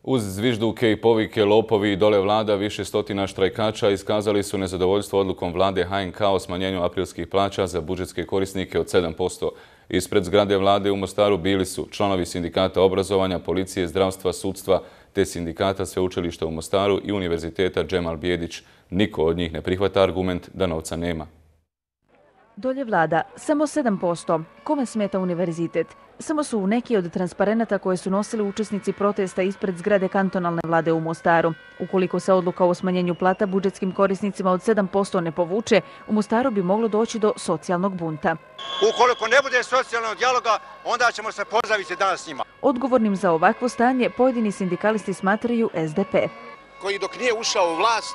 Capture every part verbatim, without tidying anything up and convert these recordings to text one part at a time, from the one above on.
Uz zvižduke i povike lopovi i dole vlada, više stotina štrajkača iskazali su nezadovoljstvo odlukom vlade H N K o smanjenju aprilskih plaća za budžetske korisnike od sedam posto. Ispred zgrade vlade u Mostaru bili su članovi sindikata obrazovanja, policije, zdravstva, sudstva te sindikata sveučilišta u Mostaru i univerziteta Džemal Bijedić. Niko od njih ne prihvata argument da novca nema. Dolje vlada, samo sedam posto. Kome smeta univerzitet? Samo su neki od transparenata koje su nosili učesnici protesta ispred zgrade kantonalne vlade u Mostaru. Ukoliko se odluka o smanjenju plata budžetskim korisnicima od sedam posto ne povuče, u Mostaru bi moglo doći do socijalnog bunta. Ukoliko ne bude socijalnog dijaloga, onda ćemo se pozdraviti danas s njima. Odgovornim za ovakvo stanje pojedini sindikalisti smatraju S D P. Koji dok nije ušao u vlast,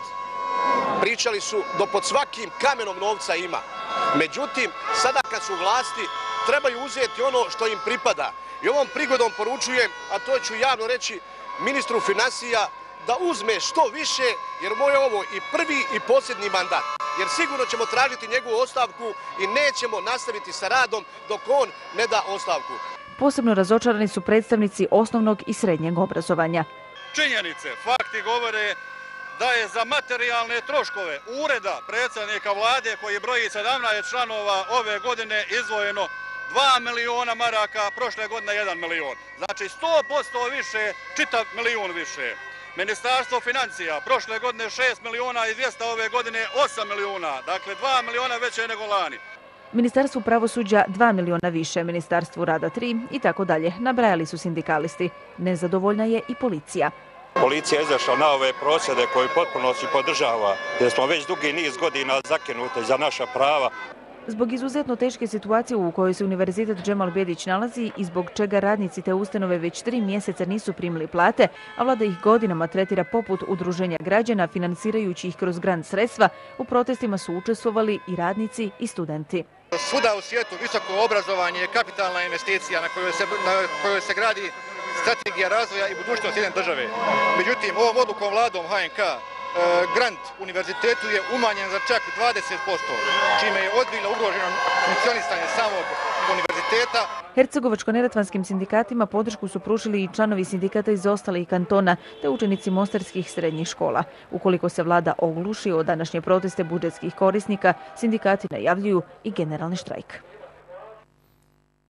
pričali su da pod svakim kamenom novca ima. Međutim, sada kad su u vlasti, trebaju uzeti ono što im pripada. I ovom prigodom poručujem, a to ću javno reći ministru financija, da uzme što više, jer moj je ovo i prvi i posljednji mandat. Jer sigurno ćemo tražiti njegovu ostavku i nećemo nastaviti sa radom dok on ne da ostavku. Posebno razočarani su predstavnici osnovnog i srednjeg obrazovanja. Činjenice, fakti govore da je za materijalne troškove ureda predsjednika vlade koji broji sedamnaest članova ove godine izdvojeno dva miliona maraka, prošle godine jedan milion. Znači sto posto više, čitav milion više. Ministarstvo financija prošle godine šest miliona i dvjesto, ove godine osam miliona, dakle dva miliona veće nego lani. Ministarstvu pravosuđa dva miliona više, Ministarstvu rada tri i tako dalje. Nabrajali su sindikalisti. Nezadovoljna je i policija. Policija je izašla na ove prosvjede koje potpuno se podržava, jer smo već dugi niz godina zakinuti za naša prava. Zbog izuzetno teške situacije u kojoj se univerzitet Džemal Bijedić nalazi i zbog čega radnici te ustanove već tri mjeseca nisu primili plate, a vlada ih godinama tretira poput udruženja građana, finansirajući ih kroz grant sredstva, u protestima su učestvovali i radnici i studenti. Svuda u svijetu visoko obrazovanje je kapitalna investicija na kojoj se, na kojoj se gradi strategija razvoja i budućnost jedne države. Međutim, ovom odlukom vladom H N K grant univerzitetu je umanjen za čak dvadeset posto, čime je ozbiljno ugroženo funkcionisanje samog univerziteta. Hercegovačko-neretvanskim sindikatima podršku su pružili i članovi sindikata iz ostalih kantona te učenici mostarskih srednjih škola. Ukoliko se vlada ogluši o današnje proteste budžetskih korisnika, sindikati najavljuju i generalni štrajk.